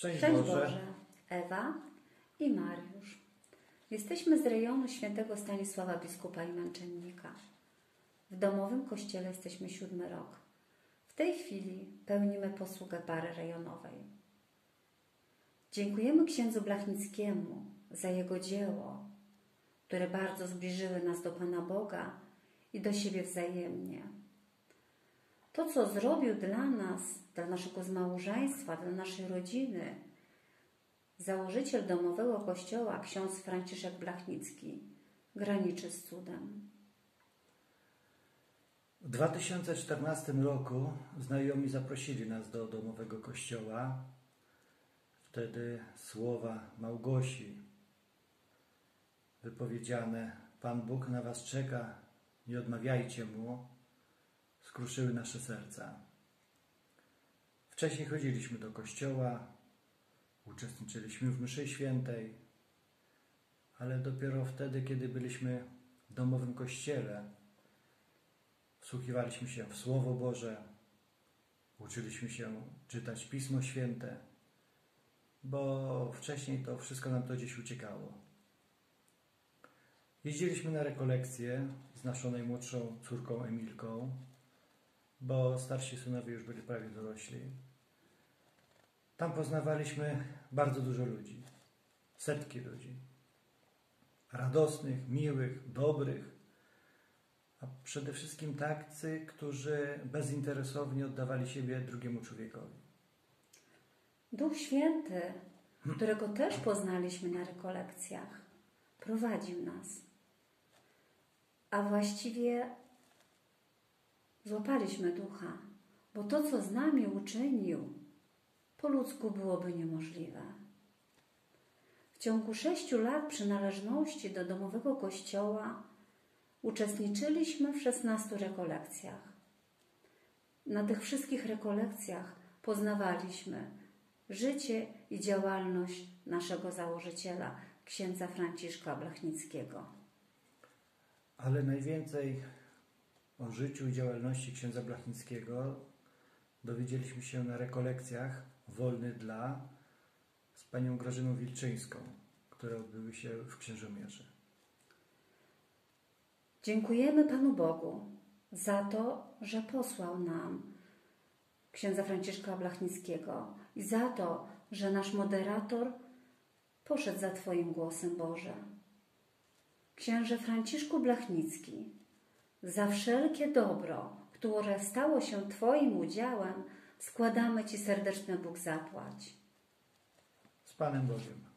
Szczęść Szczęść Boże. Boże, Ewa i Mariusz. Jesteśmy z rejonu świętego Stanisława biskupa i męczennika. W domowym kościele jesteśmy 7 rok. W tej chwili pełnimy posługę pary rejonowej. Dziękujemy księdzu Blachnickiemu za jego dzieło, które bardzo zbliżyły nas do Pana Boga i do siebie wzajemnie. To, co zrobił dla nas, dla naszego małżeństwa, dla naszej rodziny, założyciel domowego kościoła, ksiądz Franciszek Blachnicki, graniczy z cudem. W 2014 roku znajomi zaprosili nas do domowego kościoła. Wtedy słowa Małgosi wypowiedziane: Pan Bóg na was czeka, nie odmawiajcie Mu, skruszyły nasze serca. Wcześniej chodziliśmy do kościoła, uczestniczyliśmy w mszy świętej, ale dopiero wtedy, kiedy byliśmy w domowym kościele, wsłuchiwaliśmy się w Słowo Boże, uczyliśmy się czytać Pismo Święte, bo wcześniej to wszystko nam to gdzieś uciekało. Jeździliśmy na rekolekcje z naszą najmłodszą córką Emilką, bo starsi synowie już byli prawie dorośli. Tam poznawaliśmy bardzo dużo ludzi, setki ludzi. Radosnych, miłych, dobrych, a przede wszystkim tacy, którzy bezinteresownie oddawali siebie drugiemu człowiekowi. Duch Święty, którego też poznaliśmy na rekolekcjach, prowadził nas. A właściwie złapaliśmy Ducha, bo to, co z nami uczynił, po ludzku byłoby niemożliwe. W ciągu 6 lat przynależności do domowego kościoła uczestniczyliśmy w 16 rekolekcjach. Na tych wszystkich rekolekcjach poznawaliśmy życie i działalność naszego założyciela, księdza Franciszka Blachnickiego. Ale najwięcej o życiu i działalności księdza Blachnickiego dowiedzieliśmy się na rekolekcjach Wolny dla z panią Grażyną Wilczyńską, które odbyły się w Księżomierzu. Dziękujemy Panu Bogu za to, że posłał nam księdza Franciszka Blachnickiego i za to, że nasz moderator poszedł za Twoim głosem, Boże. Księże Franciszku Blachnicki, za wszelkie dobro, które stało się Twoim udziałem, składamy Ci serdeczny Bóg zapłać. Z Panem Bogiem.